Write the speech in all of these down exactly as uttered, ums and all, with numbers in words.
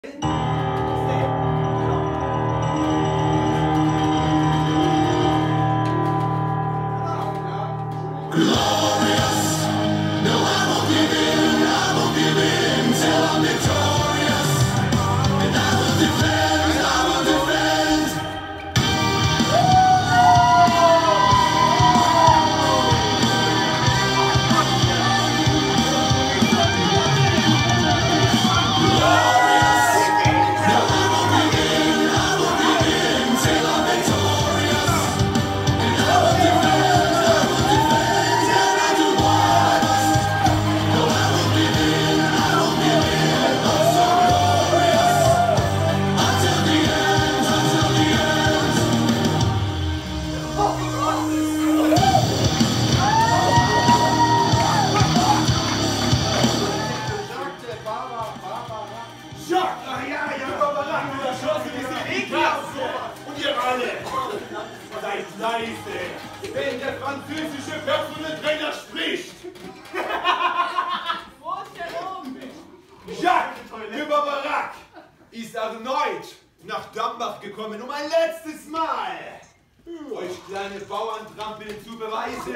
Seid leise, wenn der französische Personal Trainer spricht. Wo ist der oben? Jacques de Barbarac ist erneut nach Dambach gekommen, um ein letztes Mal euch kleine Bauerntrampeln zu beweisen.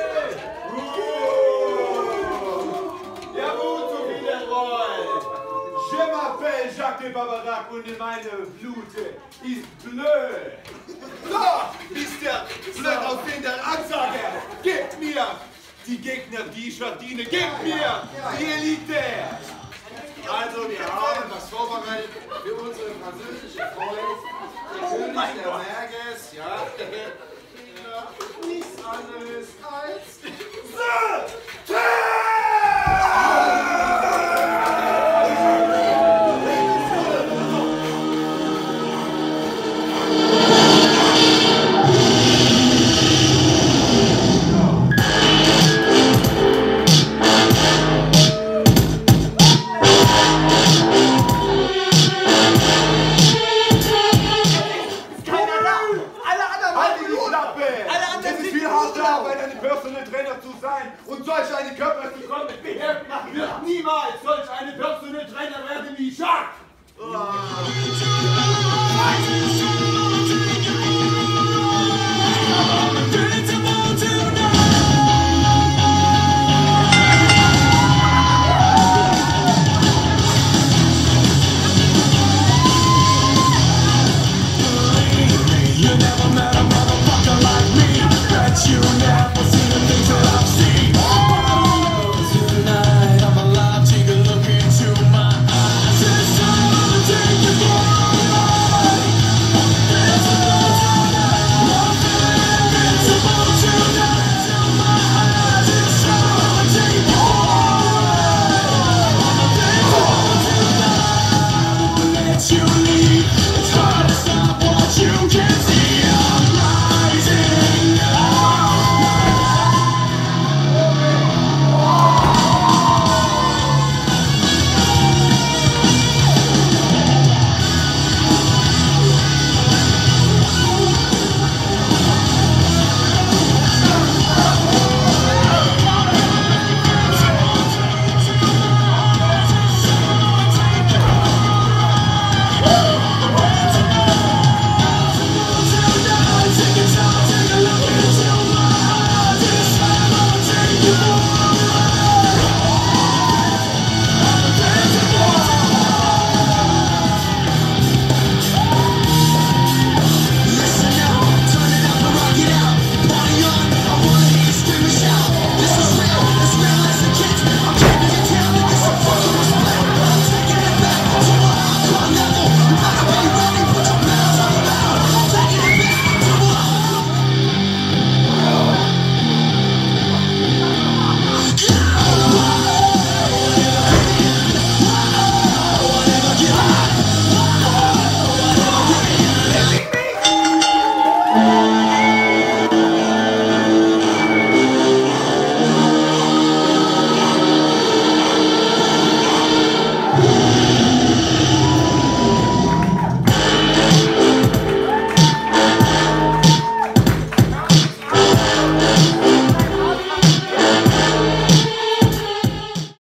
Ja gut, so wie der Roll. Je m'appelle Jacques de Barbarac und meine Blute ist bleu. So, Mister Blöd auf den der Ansage. Gebt mir die Gegner, die ich verdiene. Gebt mir die Elite. Also, wir haben das vorbereitet für unsere französische Freund, der König der Berges, ja, nichts anderes als